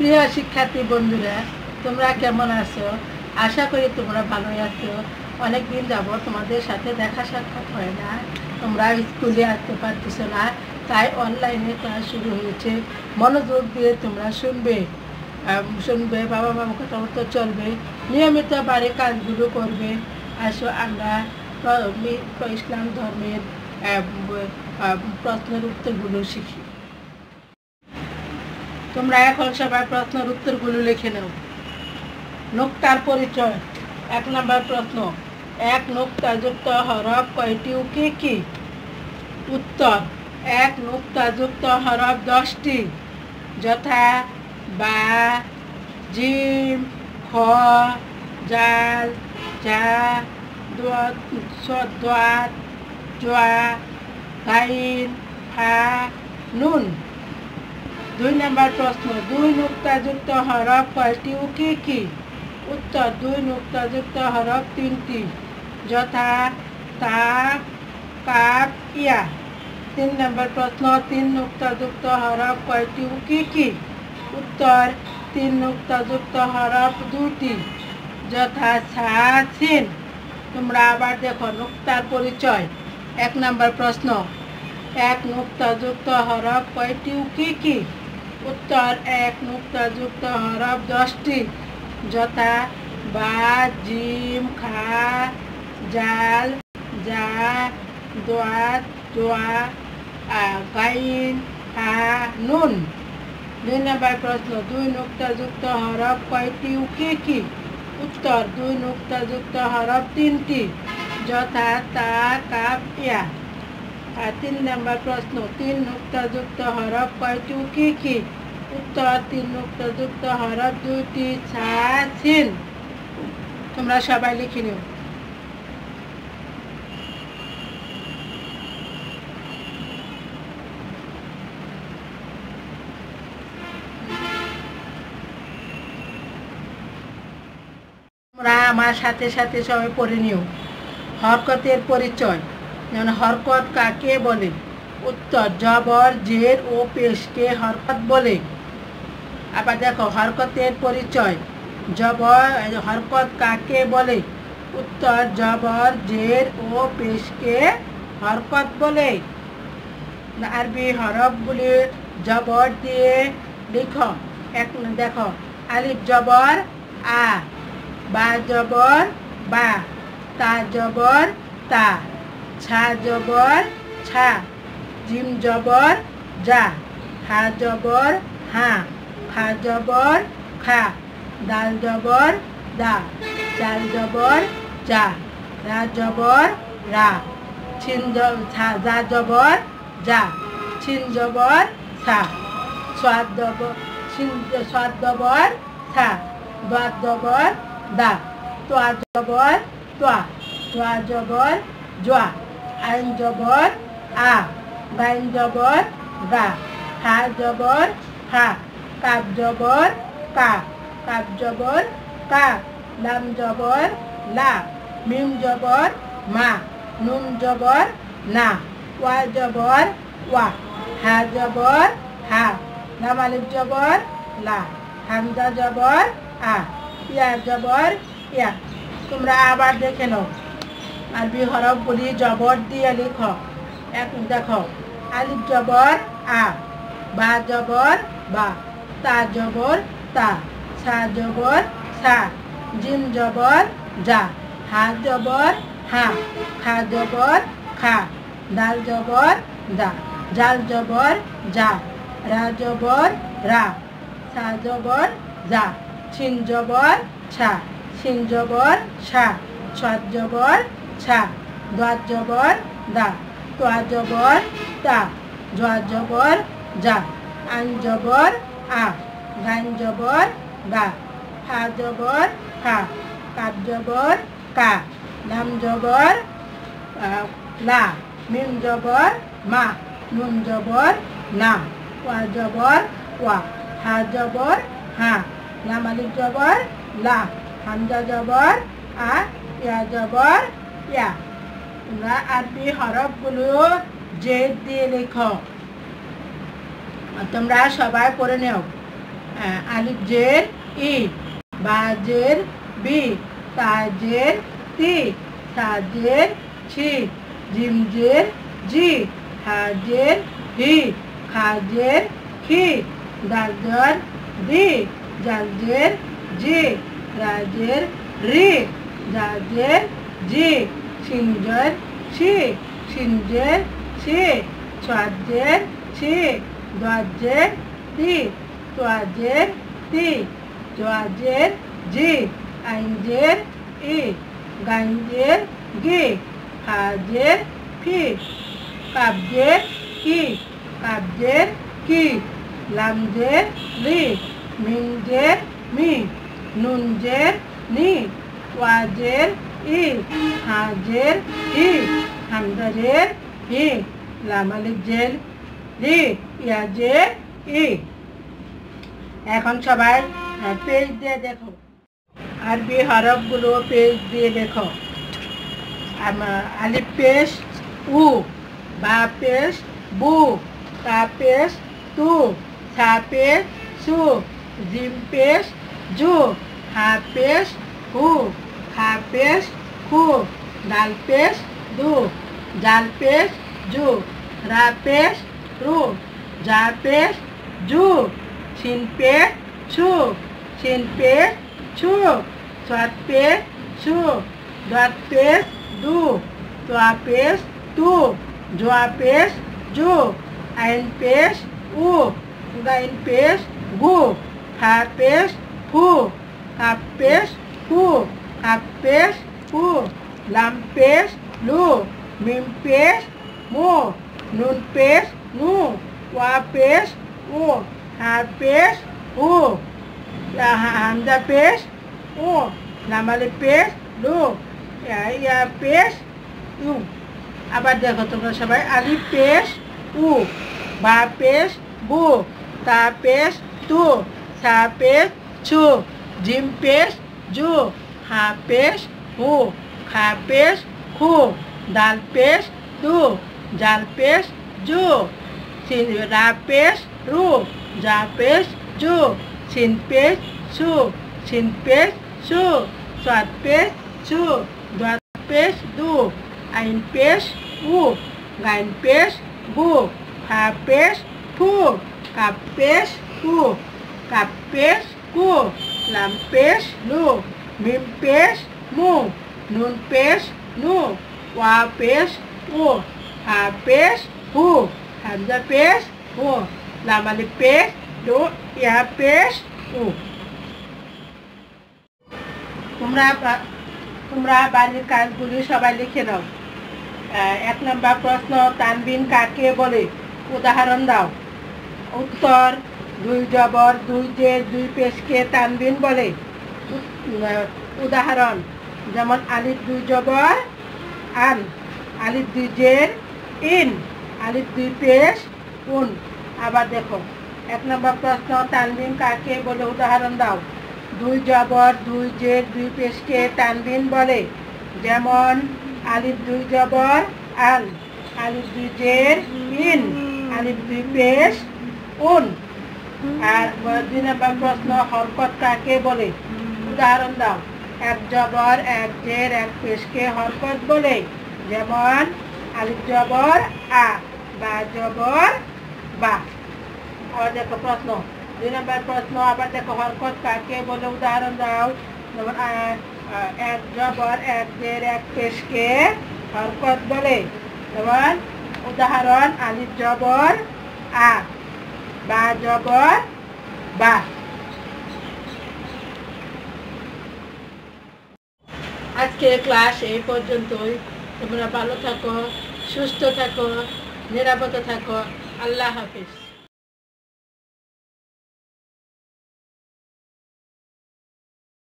প্রিয় শিক্ষার্থী বন্ধুরা, তোমরা কেমন আছো? আশা করি তোমরা ভালোই আছো। অনেকদিন যাবত তোমাদের সাথে দেখা সাক্ষাৎ হয় না, তোমরা স্কুলে আসতে পারতেছো না, তাই অনলাইনে ক্লাস শুরু হয়েছে। মনোযোগ দিয়ে তোমরা শুনবে, বাবা মামা কথা মতো চলবে, নিয়মিত বাড়ির কাজগুলো করবে। আসো আমরা ইসলাম ধর্মের প্রশ্নের উত্তরগুলো শিখি। তোমরা এখন সবাই প্রশ্নের উত্তরগুলো লিখে নাও। নুক্তার পরিচয়। 1 নম্বর প্রশ্ন, এক নুক্তাযুক্ত হরফ কয়টি ও কি কি? উত্তর, এক নুক্তাযুক্ত হরফ 10টি, যথা বা, জিম, খ, জাল, জা, দোয়াত, জোয়া, গাইন, ফা, নুন। 2 নম্বর প্রশ্ন, 2 নুক্তাযুক্ত হরফ কয়টি ও কি কি? উত্তর, 2 নুক্তাযুক্ত হরফ 3টি, যথা তা, কাফ, ইয়া। 3 নম্বর প্রশ্ন, 3 নুক্তাযুক্ত হরফ কয়টি ও কি কি? উত্তর, 3 নুক্তাযুক্ত হরফ 2টি, যথা সা, সিন। তোমরা আবার দেখো নুক্তার পরিচয়। 1 নম্বর প্রশ্ন, এক নুক্তাযুক্ত হরফ কয়টি ও কি কি? উত্তর, এক নুক্তাযুক্ত হরফ 10টি, যথা বা, জিম, খা, জাল, জা, দোয়াত, জোয়া, গাইন, ফা, নুন। 2 নম্বর প্রশ্ন, 2 নুক্তাযুক্ত হরফ কয়টি ও কি কি? উত্তর, 2 নুক্তাযুক্ত হরফ 3টি, যথা তা, কাফ, ইয়া। 3 নম্বর প্রশ্ন, 3 নুক্তাযুক্ত হরফ কয়টি ও কি কি? উত্তর, 3 নুক্তাযুক্ত হরফ 2টি, সা, সিন। তোমরা সবাই লিখে নিও। তোমরা আমার সাথে সাথে সবাই পড়ে নিও। হরকতের পরিচয়। যেমন হরকত কাকে বলে? উত্তর, জবর, জের ও পেশকে হরকত বলে। আবার দেখো হরকতের পরিচয়। হরকত কাকে বলে? উত্তর, জবর, জের ও পেশকে হরকত বলে। আরবি হরফগুলি জবর দিয়ে লিখো। দেখো, আলিফ জবর আ, বা জবর বা, তা জবর তা, ছা জবর ছা, জিম জবর যা, হা জবর হা, খা জবর খা, দাল জবর দা, জাল জবর যা, রা জবর রা, যা জবর যা, ছিন জবর সা, সাদ জবর সা, দাদ জবর দা, তোয়া জবর তোয়া, তোয়া জবর জোয়া, আইন জবর আ, গাইন জবর গা, হা জবর হা, কাপ জবর কা, কাপ জবর কা, লাম জবর লা, মিম জবর মা, নুন জবর না, ওয়া জবর ওয়া, হা জবর হা, লাম আলিফ জবর লা, হামজা জবর আ, ইয়া জবর ইয়া। তোমরা আবার দেখে নাও। আরবি হরফগুলি জবর দিয়ে লিখো। দেখো, আলিফ জবর আ, বা জবর বা, তা জবর তা, সা জবর সা, জিম জবর যা, হা জবর হা, খা জবর খা, দাল জবর দা, জাল জবর যা, রা জবর রা, সা জবর যা, ছিন জবর ছা, সিন জবর সা, সাদ জবর ছা, দাদ জবর দা, তোয়া জবর তা, জোয়া জবর যা, আইন জবর আ, গাইন জবর গা, হা জবর হা, কাপ জবর কা, লাম জবর লা, মিম জবর মা, নুন জবর না, ওয়া জবর ওয়া, হা জবর হা, লাম আলিফ জবর লা, হামজা জবর আ, ইয়া জবর ইয়া। তোমরা আরবি হরফগুলো জেদ দিয়ে লেখো। তোমরা সবাই পড়ে নেও। আলিফ জের ই, বা জের বি, তা জের তি, সা জের ছি, জিম জের জি, হা জের হি, খা জের খি, দাল জের দি, জাল জের জি, রা জের রি, জা জের জি, শিন জের ছি, শিন জের ছি, সাদ জের ছি, দাল জের দি, তোয়া জের তি, জোয়া জের জি, আইন জের ই, গাইন জের গি, হা জের ফি, কাব জের কি, কাব জের কি, লাম জের লি, মিম জের মি, নুন জের নি, ওয়া জের ই, হা জের হি, হামজা জের হি, লাম আলিফ জের রি, ইয়া জের ই। এখন সবাই পেজ দিয়ে দেখো, আরবি হরফগুলো পেজ দিয়ে দেখো। আলিফ পেশ উ, বা পেশ বু, তা পেশ তু, সা পেশ সু, জিম পেশ জু, হা পেশ হু, খা পেশ খু, দাল পেশ দু, জাল পেশ জু, রা পেশ রু, জা পেশ জু, শিন পেশ ছু, শিন পেশ ছু, সাদ পেশ ছু, দাল পেশ দু, তোয়া পেশ তু, জোয়া পেশ জু, আইন পেশ উ, গাইন পেশ গু, হা পেশ ফু, কাপ পেশ ফু, কাপ পেশ ফু, লাম পেশ লু, মিম পেশ মু, নুন পেশ নু, ওয়া পেশ উ, হা পেশ উ, হামজা পেশ উ, লাম আলিফ পেশ লু, ইয়া পেশ ইউ। আবার দেখো তোমরা সবাই, আলিফ পেশ উ, বা পেশ বু, তা পেশ তু, সা পেশ ছু, জিম পেশ জু, হা পেশ হু, খা পেশ খু, দাল পেশ দু, জাল পেশ জু, রা পেশ রু, জা পেশ জু, শিন পেশ ছু, শিন পেশ ছু, সাদ পেশ ছু, দাল পেশ দু, আইন পেশ উ, গাইন পেশ গু, হা পেশ ফু, কাপ পেশ কু, কাপ পেশ কু, লাম পেশ লু, মিম পেশ মু, নুন পেশ নু, ওয়া পেশ উ, হা পেশ হু, হামজা পেশ হু, লাম আলিফ পেশ লু, ইয়া পেশ উ। তোমরা বাড়ির কাজগুলি সবাই লিখে নাও। 1 নম্বর প্রশ্ন, তানবিন কাকে বলে? উদাহরণ দাও। উত্তর, 2 জবর 2 জের 2 পেশকে তানবিন বলে। উদাহরণ, যেমন আলিফ 2 জবর আন, আলিফ 2 জের ইন, আলিফ 2 পেশ উন। আবার দেখো 1 নম্বর প্রশ্ন, তানবিন কাকে বলে? উদাহরণ দাও। 2 জবর 2 জের 2 পেশকে তানবিন বলে। যেমন আলিফ 2 জবর আন, আলিফ 2 জের ইন, আলিফ 2 পেশ উন। আর 2 নম্বর প্রশ্ন, হরকত কাকে বলে? উদাহরণ দাও। 1 জবর 1 জের 1 পেশকে হরকত বলে। যেমন আলিফ জবর আ, বা জবর বা। আবার দেখো প্রশ্ন, 2 নম্বর প্রশ্ন, আবার দেখো হরকত কাকে বলে? উদাহরণ দাও। যেমন 1 জবর 1 জের 1 পেশকে হরকত বলে। যেমন উদাহরণ, আলিফ জবর আ, বা জবর বা। আজকে ক্লাস এই পর্যন্তই। তোমরা ভালো থাকো, সুস্থ থাকো, নিরাপদে থাকো। আল্লাহ হাফিজ।